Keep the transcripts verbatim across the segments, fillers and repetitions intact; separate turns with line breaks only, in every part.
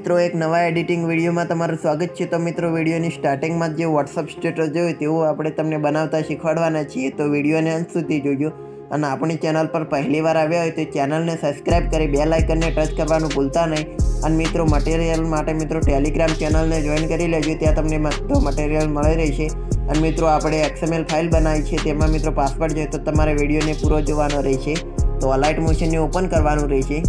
मित्रों एक नवा एडिटिंग विडियो में तमारुं स्वागत है। तो मित्रों विडियोनी स्टार्टिंग में जो व्हाट्सएप स्टेटस जोयुं तेवुं आपणे तमने बनावता शीखवाडवाना छीए। तो विडियोने अंत सुधी जोजो अने आपणी चेनल पर पहली बार आव्या होय तो चेनलने सब्सक्राइब करी बेल आइकनने टच करवानुं भूलता नहीं। अने मित्रों मटीरियल माटे मित्रों टेलिग्राम चेनलने जॉइन करी लेजो, त्यां तमने तो मटीरियल मळी रहेशे। अने मित्रों आपणे एक्सएमएल फाइल बनावी छे तेमां मित्रों पासवर्ड जोईए तो तमारे विडियोने पूरो जोवानो रहेशे। तो अलाइट मोशनने ओपन करवानुं रहेशे।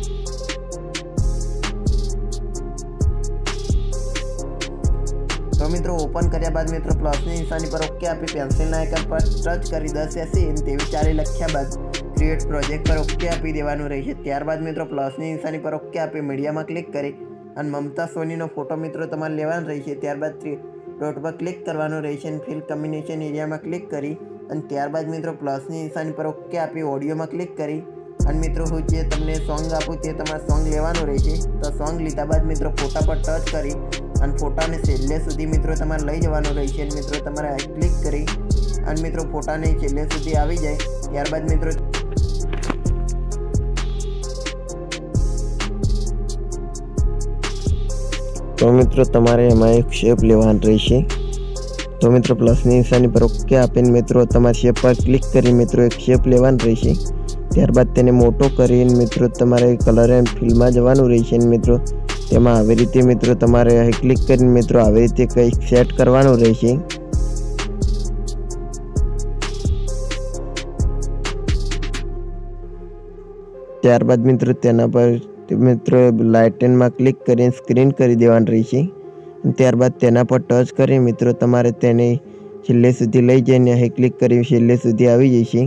तो मित्रों ओपन कर्या बाद मित्रों प्लस की निशानी पर ओके आपी पेन्सिल आइकन पर टच करी दस एसी तेवी चारे लख्या बाद क्रिएट प्रोजेक्ट पर ओके आपी देवानुं रहेशे। त्यारबाद मित्रों प्लस की निशानी पर ओके आपी मीडिया में क्लिक करी अने ममता सोनीनो फोटो मित्रों तमारे लेवानो रहेशे। त्यारबाद थ्री डॉट पर क्लिक करवानुं रहेशे। फिल कम्बिनेशन एरिया में क्लिक करी अने त्यारबाद मित्रों प्लस की निशानी पर ओके आपी ऑडियो में क्लिक करी अने मित्रों हूँ जे तमने सॉन्ग आपूँ ते तमारे सॉन्ग लेवानुं रहेशे। तो सॉन्ग लीधा बाद मित्रों फोटा पर टच करी अने फोटा ने छेल्ले सुधी मित्रों तमारे लई जवानुं रहेशे। मित्रों तमारे क्लिक करी अने मित्रों फोटा ने छेल्ले सुधी आवी जाय। त्यारबाद मित्रों
तो मित्रों तमारे एमां एक शेप लेवानो रहेशे। तो मित्रों प्लस की निशानी पर ओके आपीने मित्रों तमारे शेप पर क्लिक करी मित्रों एक शेप लेवानो रहेशे। त्यारबाद तेने मोटो करीने मित्रों तमारे कलर एंड फिल में जवानुं रहेशे। मित्रों तेमां आवी रीते मित्रों तमारे અહીં क्लिक करीने मित्रों आवी रीते કંઈક સેટ કરવાનું રહેશે। ત્યારબાદ मित्रों तेना पर मित्रों लाइटन में क्लिक करीने स्क्रीन करी देवानुं रहेशे। त्यारबाद तेना पर टच करी मित्रों तमारे तेने छेल्ले सुधी लई जईने અહીં क्लिक करी छेल्ले सुधी आवी जशे।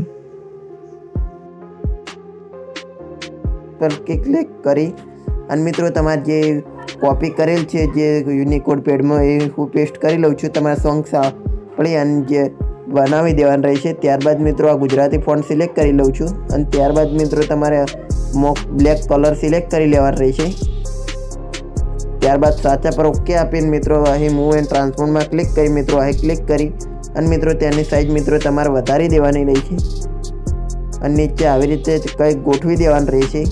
पर क्लिक करी अने मित्रों तमारे जे कॉपी करेल छे जे यूनिकोड पेड में ए हूँ पेस्ट करी लઉં છું। तमारे सॉन्ग सापड़ी अने जे बनावी देवानुं रहेशे। त्यारबाद मित्रों आ गुजराती फॉन्ट सिलेक्ट करी लઉં છું अने त्यारबाद मित्रों तमारे मोक ब्लेक कलर सिलेक्ट करी लेवानुं रहेशे। त्यारबाद साचा पर ओके आपीने मित्रों અહીં मूव एंड ट्रांसफॉर्म में क्लिक करी मित्रों અહીં क्लिक करी अने मित्रों तेनी साइज मित्रों तमारे वधारी देवानी रहेशे अने नीचे आवी रीते कंईक गोठवी देवानुं रहेशे।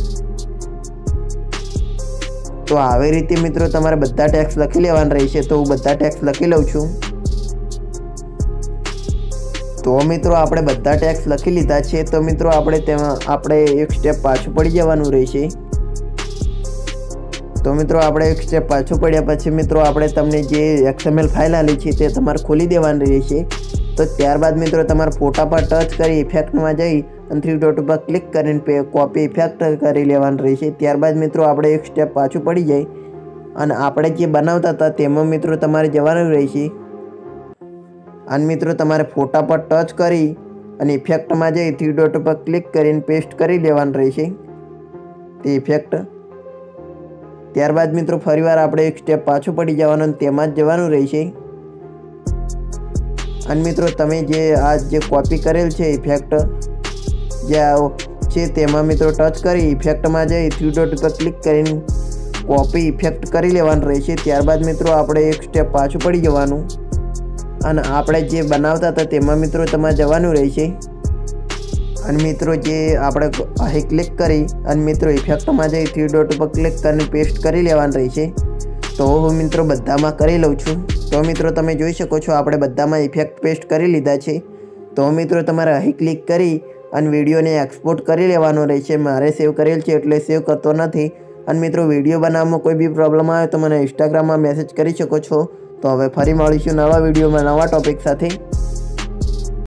तो आवी रीते मित्रों तमारे बधा टेक्स्ट लखी लेवाना रहेशे। तो हूँ बधा टेक्स्ट लखी लઉં છું। तो मित्रों आपणे बधा टेक्स्ट लखी लीधा छे। तो मित्रों आपणे तेमां आपणे एक स्टेप पाछुं पड़ी जवानुं रहेशे। तो मित्रों आपणे एक स्टेप पाछुं पड्या पछी मित्रों आपणे तमने जे एक्सएमएल फाइल आली छे ते तमारे खोली देवानी रहेशे। तो त्यारबाद मित्रों तमारे फोटा पर टच करी इफेक्ट में जई अने थ्री डॉट पर क्लिक करीने कॉपी इफेक्ट करी लेवानुं रहेशे। त्यारबाद मित्रों आपणे एक स्टेप पाछुं पड़ी जाय अने आपणे जे बनावता हता तेमां मित्रों तमारे जवानुं रहेशे। अने मित्रों तमारे फोटा पर टच करी अने इफेक्ट में जई थ्री डॉट पर क्लिक करीने पेस्ट करी लेवानुं रहेशे ते इफेक्ट। त्यारबाद मित्रों फरीवार आपणे एक स्टेप पाछुं पड़ी जवानुं अने तेमां ज जवानुं रहेशे। अने मित्रों तमे जे आ जे कॉपी करेल छे इफेक्ट जे छे तेमां मित्रों टच करी इफेक्ट में जई थ्री डॉट पर क्लिक करीने कॉपी इफेक्ट करी लेवानुं रहेशे। त्यारबाद मित्रों आपणे एक स्टेप पाछुं पड़ी जवानुं अने आपणे जे बनावता हता तेमां मित्रों तमारे जवानुं रहेशे। अने मित्रों जे आपणे અહીં क्लिक करी अने मित्रों इफेक्ट में जई थ्री डॉट पर क्लिक करीने पेस्ट करी लेवानुं रहेशे। तो हूँ मित्रों बधामां करी लઉં છું। तो मित्रों तमे जोई शको छो आपणे बधामां इफेक्ट पेस्ट करी लीधा छे। तो मित्रों तमारे અહીં क्लिक करी अने विडियो ने एक्सपोर्ट करी लेवानो रहेशे। मारे सेव करेल छे एटले सेव करतो नथी। अने मित्रों विडियो बनाववामां कोई भी प्रॉब्लम आवे तो मने इंस्टाग्राम में मेसेज करी शको छो। तो हवे फरी मळीशुं नवा विडियो में नवा टॉपिक साथे।